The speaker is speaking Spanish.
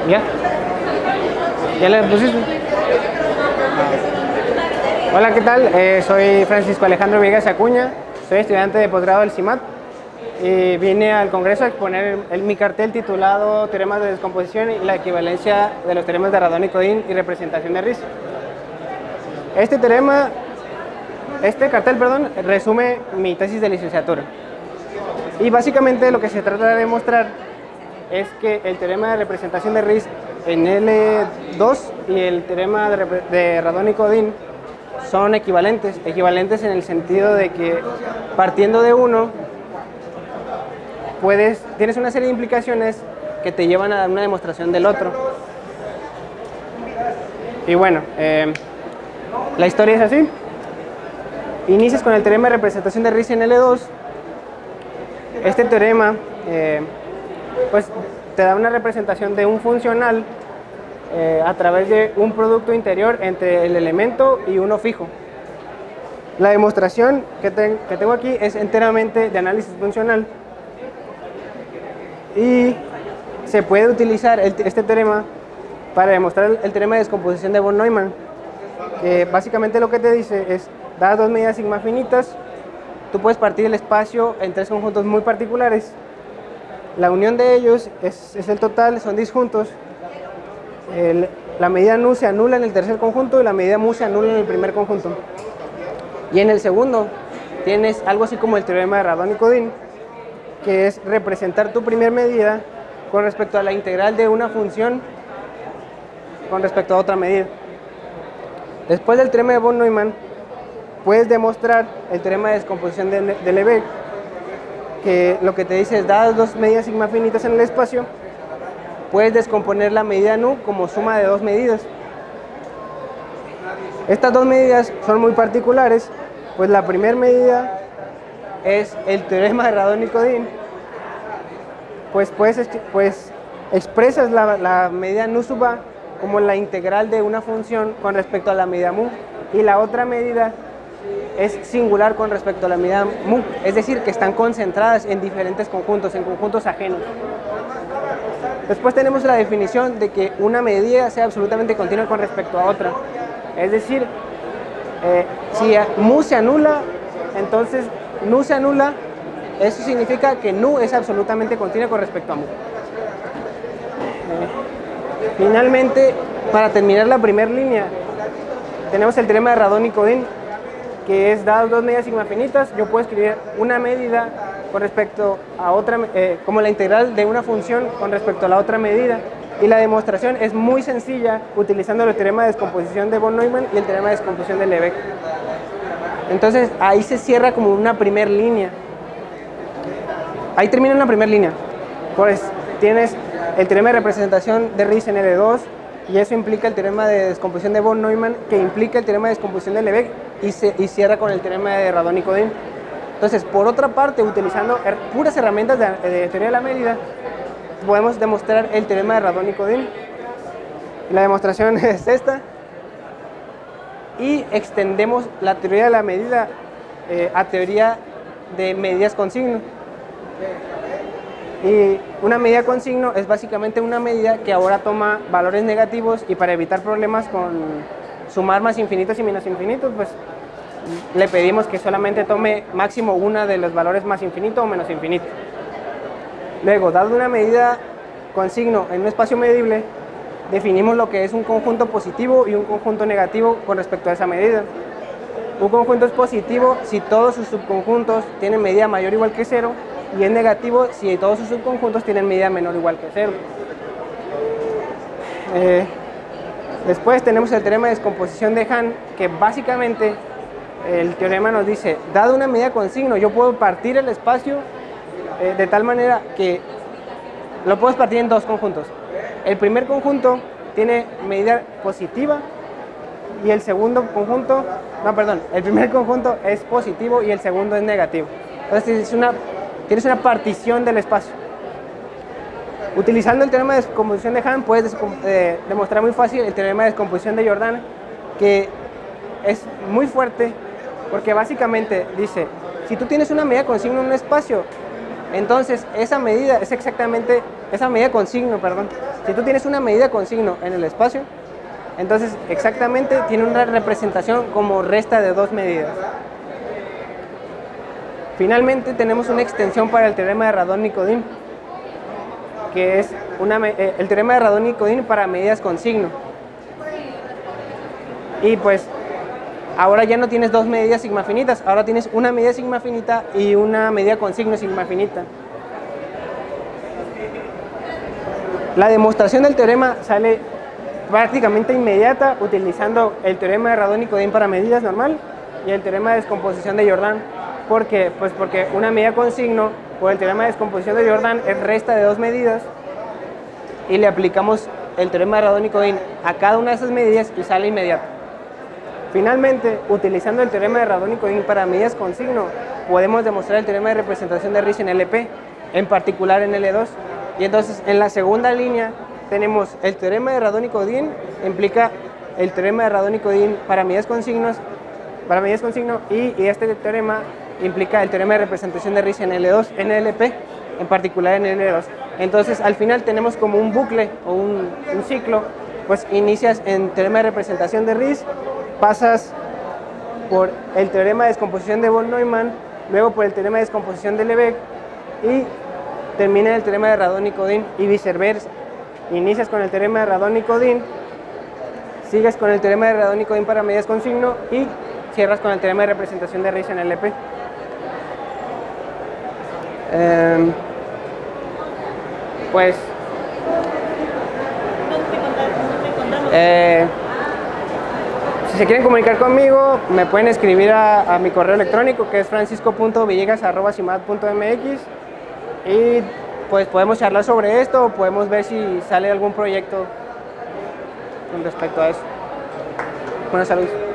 ¿Ya? ¿Ya le pusiste? Hola, ¿qué tal? Soy Francisco Alejandro Villegas Acuña, soy estudiante de posgrado del CIMAT y vine al Congreso a exponer mi cartel titulado Teoremas de descomposición y la equivalencia de los teoremas de Radon-Nikodym y representación de Riesz. Este cartel, resume mi tesis de licenciatura. Y básicamente lo que se trata de demostrar es que el teorema de representación de Riesz en L2 y el teorema de Radon-Nikodym son equivalentes en el sentido de que partiendo de uno tienes una serie de implicaciones que te llevan a dar una demostración del otro. Y bueno, la historia es así. Inicias con el teorema de representación de Riesz en L2. Este teorema pues te da una representación de un funcional a través de un producto interior entre el elemento y uno fijo. La demostración que tengo aquí es enteramente de análisis funcional y se puede utilizar este teorema para demostrar el teorema de descomposición de von Neumann, que básicamente lo que te dice es, dadas dos medidas sigma finitas, tú puedes partir el espacio en tres conjuntos muy particulares. La unión de ellos es el total, son disjuntos. La medida nu se anula en el tercer conjunto y la medida mu se anula en el primer conjunto. Y en el segundo tienes algo así como el teorema de Radon-Nikodym, que es representar tu primer medida con respecto a la integral de una función con respecto a otra medida. Después del teorema de von Neumann puedes demostrar el teorema de descomposición de Lebesgue, que lo que te dice es, dadas dos medidas sigma finitas en el espacio, puedes descomponer la medida nu como suma de dos medidas. Estas dos medidas son muy particulares, pues la primera medida es el teorema de Radon-Nikodym, pues expresas la medida nu sub a como la integral de una función con respecto a la medida mu, y la otra medida es singular con respecto a la medida mu, es decir, que están concentradas en diferentes conjuntos, en conjuntos ajenos. Después tenemos la definición de que una medida sea absolutamente continua con respecto a otra, es decir, si mu se anula, entonces nu se anula, eso significa que nu es absolutamente continua con respecto a mu. Finalmente, para terminar la primera línea, tenemos el teorema de Radon-Nikodym, que es, dadas dos medidas sigma finitas, yo puedo escribir una medida con respecto a otra, como la integral de una función con respecto a la otra medida, y la demostración es muy sencilla utilizando el teorema de descomposición de von Neumann y el teorema de descomposición de Lebesgue. Entonces ahí se cierra como una primera línea. Ahí termina una primera línea. Pues tienes el teorema de representación de Riesz en L2, y eso implica el teorema de descomposición de von Neumann, que implica el teorema de descomposición de Lebesgue, y cierra con el teorema de Radon-Nikodym. Entonces, por otra parte, utilizando puras herramientas de teoría de la medida, podemos demostrar el teorema de Radon-Nikodym. La demostración es esta, y extendemos la teoría de la medida a teoría de medidas con signo. Y una medida con signo es básicamente una medida que ahora toma valores negativos, y para evitar problemas con sumar más infinitos y menos infinitos, pues le pedimos que solamente tome máximo una de los valores más infinito o menos infinito. Luego, dado una medida con signo en un espacio medible, definimos lo que es un conjunto positivo y un conjunto negativo con respecto a esa medida. Un conjunto es positivo si todos sus subconjuntos tienen medida mayor o igual que 0, y es negativo si todos sus subconjuntos tienen medida menor o igual que 0. Después tenemos el teorema de descomposición de Hahn, que básicamente el teorema nos dice, dado una medida con signo, yo puedo partir el espacio de tal manera que lo puedo partir en dos conjuntos. El primer conjunto tiene medida positiva y el segundo conjunto, el primer conjunto es positivo y el segundo es negativo. Entonces tienes una partición del espacio. Utilizando el teorema de descomposición de Hahn puedes demostrar muy fácil el teorema de descomposición de Jordan, que es muy fuerte porque básicamente dice, si tú tienes una medida con signo en un espacio, Entonces, esa medida es exactamente, esa medida con signo, perdón. Si tú tienes una medida con signo en el espacio, entonces exactamente tiene una representación como resta de dos medidas. Finalmente tenemos una extensión para el teorema de Radon-Nikodym, que es el teorema de Radon-Nikodym para medidas con signo. Y pues ahora ya no tienes dos medidas sigma finitas, ahora tienes una medida sigma finita y una medida con signo sigma finita. La demostración del teorema sale prácticamente inmediata utilizando el teorema de Radon-Nikodym para medidas normal y el teorema de descomposición de Jordan. ¿Por qué? Pues porque una medida con signo por el teorema de descomposición de Jordan es resta de dos medidas y le aplicamos el teorema de Radon-Nikodym a cada una de esas medidas y sale inmediato. Finalmente, utilizando el teorema de Radon-Nikodym para medidas con signo, podemos demostrar el teorema de representación de Riesz en LP, en particular en L2. Y entonces, en la segunda línea, tenemos el teorema de Radon-Nikodym, implica el teorema de Radon-Nikodym para medidas con signo, y este teorema implica el teorema de representación de Riesz en L2, en LP, en particular en L2. Entonces, al final tenemos como un bucle o un ciclo, pues inicias en teorema de representación de Riesz, pasas por el teorema de descomposición de von Neumann, luego por el teorema de descomposición de Lebesgue y termina en el teorema de Radon-Nikodym y viceversa. Inicias con el teorema de Radon-Nikodym, sigues con el teorema de Radon-Nikodym para medidas con signo y cierras con el teorema de representación de Riesz en LP. Pues si se quieren comunicar conmigo, me pueden escribir a mi correo electrónico, que es francisco.villegas@cimad.mx, y pues podemos charlar sobre esto, podemos ver si sale algún proyecto con respecto a eso. Buenas saludos.